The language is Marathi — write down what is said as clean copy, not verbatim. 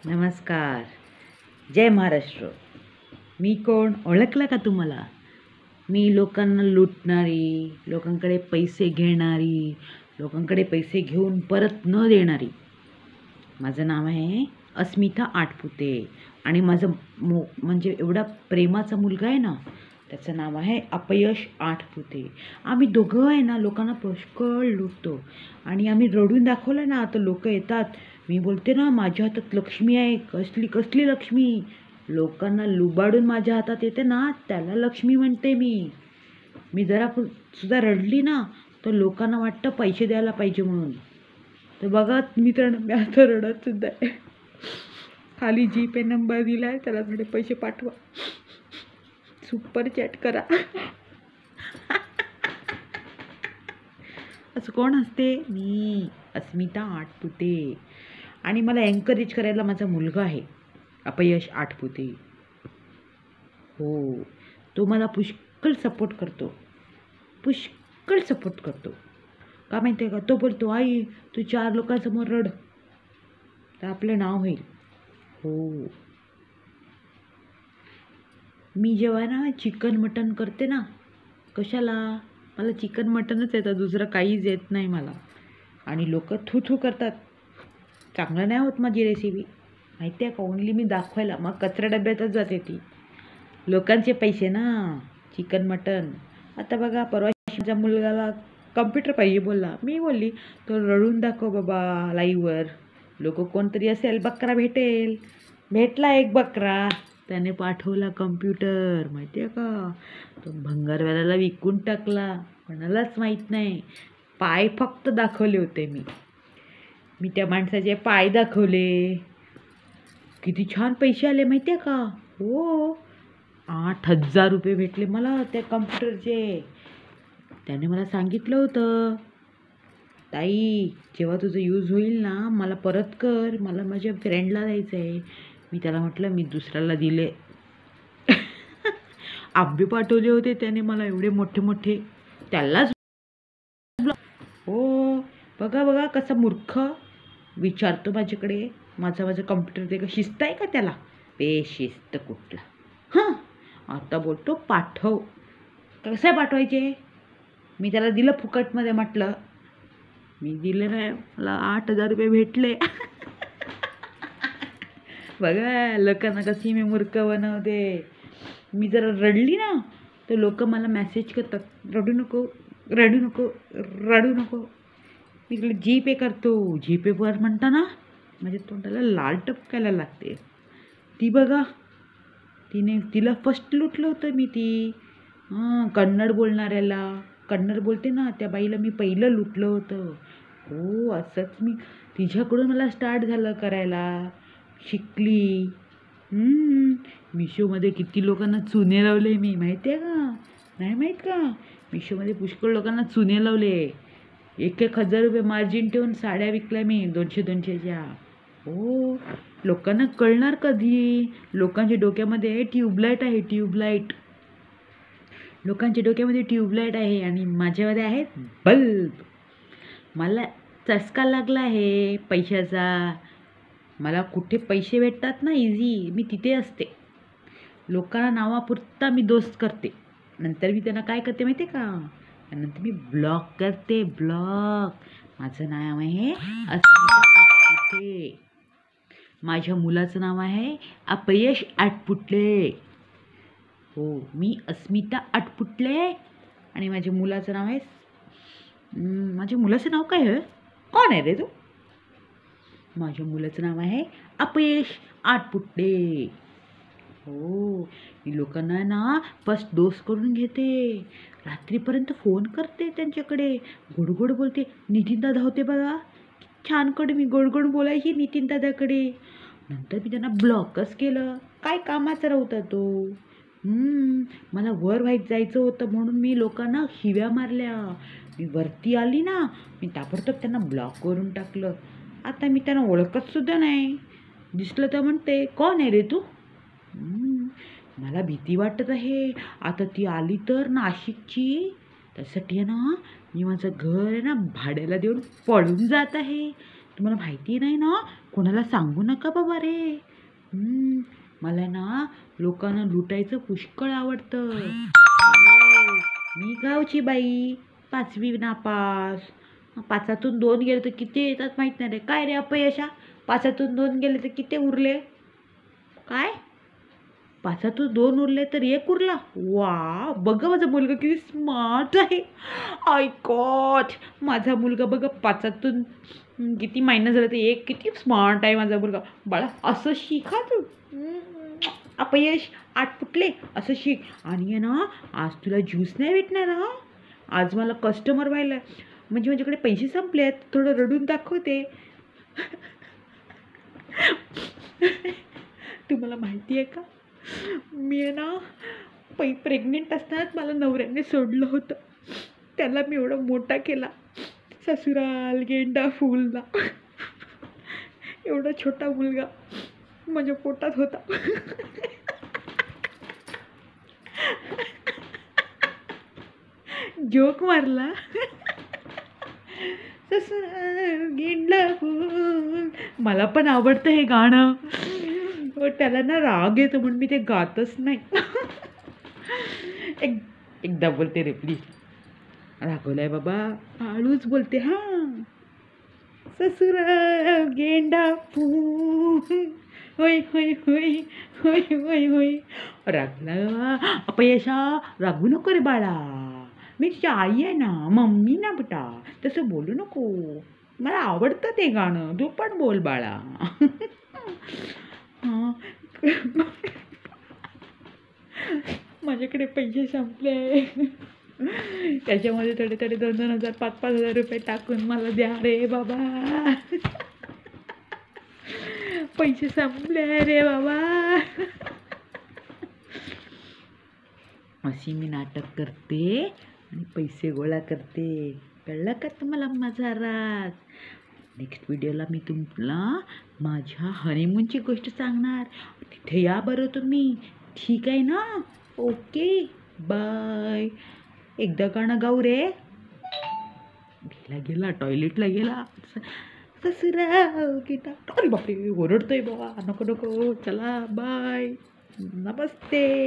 नमस्कार. जय महाराष्ट्र. मी कोण ओळखलं का तुम्हाला? मी लोकांना लुटणारी, लोकांकडे पैसे घेणारी, लोकांकडे पैसे घेऊन परत न देणारी. माझं नाव आहे अस्मिता आठपुते आणि माझं म्हणजे एवढा प्रेमाचा मुलगा आहे ना, त्याचं नाव आहे अपयश आठपुते. आम्ही दोघं आहे ना लोकांना पुष्कळ लुटतो आणि आम्ही रडून दाखवलं ना तर लोक येतात. मी बोलते ना माझ्या हातात लक्ष्मी आहे. कसली कसली लक्ष्मी? लोकांना लुबाडून माझ्या हातात येते ना त्याला लक्ष्मी म्हणते मी. मी जरा सुद्धा रडली ना तर लोकांना वाटतं पैसे द्यायला पाहिजे म्हणून. तर बघा मी आता रडत सुद्धा आहे. खाली जीपे नंबर दिला आहे, त्याला थोडे पैसे पाठवा, सुपर चॅट करा. असं कोण असते? मी अस्मिता आठपुते. आणि मला एन्करेज करायला माझा मुलगा आहे अपयश आठपुते. हो, तो मला पुष्कळ सपोर्ट करतो, पुष्कळ सपोर्ट करतो. का माहिती आहे का? तो बोलतो आई तू 4 लोकांसमोर रड तर आपलं नाव होईल. हो, मी जेव्हा ना चिकन मटन करते ना, कशाला? मला चिकन मटनच येतं, दुसरं काहीच येत नाही मला. आणि लोक थू थू करतात. चांगलं नाही होत माझी रेसिपी, माहिती आहे का? ओनली मी दाखवायला. मग कचरा डब्यातच जाते ती. लोकांचे पैसे ना, चिकन मटन. आता बघा परवा माझ्या मुलगाला कम्प्युटर पाहिजे बोलला. मी बोलली तो रडून दाखव बाबा लाईव्हवर. लोक कोणतरी असेल, बकरा भेटेल. भेटला एक बकरा, त्याने पाठवला कम्प्युटर. माहिती आहे का? तो भंगारवाल्याला विकून टाकला, कोणालाच माहीत नाही. पाय फक्त दाखवले होते मी त्या माणसाचे पाय दाखवले. किती छान पैसे आले माहिती आहे का? हो, 8,000 रुपये भेटले मला त्या कम्प्युटरचे. त्याने मला सांगितलं होतं, ताई जेव्हा तुझं यूज होईल ना मला परत कर, मला माझ्या फ्रेंडला द्यायचं आहे. मी त्याला म्हटलं मी दुसऱ्याला दिले. आंबे पाठवले होते त्याने मला एवढे मोठे मोठे, त्यालाच. हो, बघा बघा कसा मूर्ख विचारतो माझ्याकडे. माझं कम्प्युटर ते का शिस्त आहे का त्याला? बेशिस्त कुठला. हां, आता बोलतो पाठव. कसं पाठवायचे? मी त्याला दिलं फुकटमध्ये. म्हटलं मी दिले नाही, मला 8,000 रुपये भेटले. बघा लोकांना कशी मी मूर्ख बनवते. मी जरा रडली ना तर लोक मला मेसेज करतात, रडू नको रडू नको रडू नको. मी तिला जीपे करतो. जीपेवर म्हणताना माझ्या तोंडाला लाल टपकायला लागते. ती बघा, तिला फर्स्ट लुटलं होतं मी. कन्नड बोलणाऱ्याला, कन्नड बोलते ना त्या बाईला मी पहिलं लुटलं होतं. हो, असंच मी तिच्याकडून मला स्टार्ट झालं करायला, शिकली. मिशोमध्ये किती लोकांना चुने लावले मी, माहिती आहे का? नाही माहीत का? मिशोमध्ये पुष्कळ लोकांना चुने लावले. 1,000 रुपये मार्जिन ठेवून साड्या विकल्या मी 200-200च्या. हो, लोकांना कळणार कधी? लोकांच्या डोक्यामध्ये ट्यूबलाईट आहे, ट्यूबलाईट. लोकांच्या डोक्यामध्ये ट्यूबलाईट आहे आणि माझ्यामध्ये आहे बल्ब. मला चस्का लागला आहे पैशाचा. मला कुठे पैसे भेटतात ना इझी, मी तिथे असते. लोकांना नावापुरता मी दोस्त करते, नंतर मी त्यांना काय करते माहिती आहे का? नंतर मी ब्लॉक करते, ब्लॉक. माझं नाव आहे अस्मिता आठपुते. माझ्या मुलाचं नाव आहे अपयश आठपुते. हो, मी अस्मिता आठपुते आणि माझ्या मुलाचं नाव आहे, माझ्या मुलाचं नाव काय आहे? कोण आहे रे तू? माझ्या मुलाचं नाव आहे अपयश आठपुते. हो, मी लोकांना ना फर्स्ट डोस करून घेते. रात्रीपर्यंत फोन करते त्यांच्याकडे, गोड बोलते. नितीन दादा होते बघा, छानकडे मी गोड बोलायची नितीन दादाकडे. नंतर मी त्यांना ब्लॉकच केलं. काय कामाचा नव्हता तो. मला वर जायचं होतं म्हणून मी लोकांना शिव्या मारल्या. मी वरती आली ना, मी ताबडतोब त्यांना ब्लॉक करून टाकलं. आता मी त्यांना ओळखत सुद्धा नाही. दिसलं तर म्हणते कोण आहे रे तू? मला भीती वाटत आहे. आता ती आली तर नाशिकची, त्यासाठी आहे ना मी माझं घर आहे ना भाड्याला देऊन पळून जात आहे. तुम्हाला माहिती नाही ना, कोणाला सांगू नका बाबा रे. मला ना लोकांना लुटायचं पुष्कळ आवडतं. हो, मी गावची बाई, 5वी नापास. 5तून 2 गेले तर किती येतात माहीत नाही रे. काय रे अपयशा, 5तून 2 गेले तर किती उरले? काय? 5तून 2 उरले तर 1 उरला. वा, बघा माझा मुलगा किती स्मार्ट आहे. आय गॉड, माझा मुलगा बघा 5तून किती मायनस झालं ते 1, किती स्मार्ट आहे माझा मुलगा. बाळा असं शिका तू. अपयश 8 फुटले असं शिक. आणि आहे ना, आज तुला ज्यूस नाही भेटणार हा. आज मला कस्टमर व्हायला म्हणजे माझ्याकडे पैसे संपले आहेत. थोडं रडून दाखवते. तुम्हाला माहिती आहे का, मी आहे ना प्रेग्नेंट असतानाच मला नवऱ्याने सोडलं होतं. त्याला मी एवढा मोठा केला, ससुराल गेंडा फुलला. एवढा छोटा मुलगा माझ्या पोटात होता. जोक मारला. ससुराल गेंडा फुल, मला पण आवडतं हे गाणं. त्याला ना राग येतो म्हणून मी ते गातच नाही. एकदा बोलते रे प्लीज. रागवलाय बाबा, हळूच बोलते हा. ससुराल गेंडा फूल, होय होय होय होय होय होय. रागला अपयशा, रागू नको रे बाळा. मी तुझी आई आहे ना, मम्मी ना बेटा, तसं बोलू नको. मला आवडतं ते गाणं, तू पण बोल बाळा. हां, माझ्याकडे पैसे संपले. त्याच्यामध्ये थोडे थोडे 2,000 5,000 रुपये टाकून मला द्या रे बाबा. पैसे संपले रे बाबा. अशी मी नाटक करते आणि पैसे गोळा करते. कळलं का तुम्हाला माझा राज? नेक्स्ट व्हिडिओला मी तुम्हाला माझ्या हनीमूनची गोष्ट सांगणार. तिथे या बरं तुम्ही. ठीक आहे ना? Okay, bye. एकदा गाणं गाऊ रे. गेला टॉयलेटला गेला. ससुराल गेला. अरे बापरे, ओरडतोय बाबा. नको नको, चला बाय, नमस्ते.